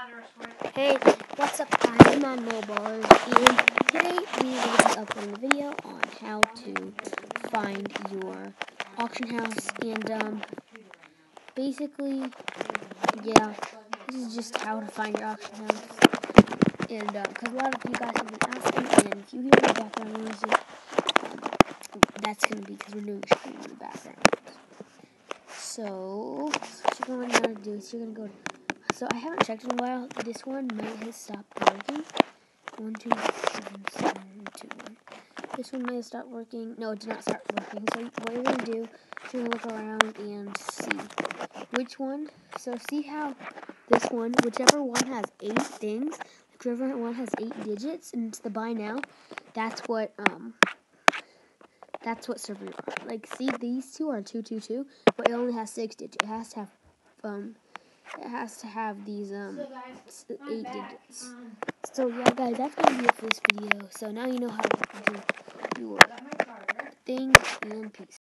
Hey, what's up guys, I'm on Mobile, and today we will be uploading a video on how to find your auction house, and basically, yeah, this is just how to find your auction house, and because a lot of you guys have been asking, and if you hear the background music, that's going to be because we're doing a stream in the background. So what you're going to do is you're going to go to, so I haven't checked in a while. This one might have stopped working. 1, 2, 7, 7, 2, 1. This one might have stopped working. No, it did not start working. So what you're going to do is you're going to look around and see which one. So see how this one, whichever one has 8 things, whichever one has 8 digits, and it's the buy now, that's what server you're on. Like, see, these two are 222, but it only has 6 digits. It has to have these 8 digits. So yeah, guys, that's gonna be it for this video. So now you know how to do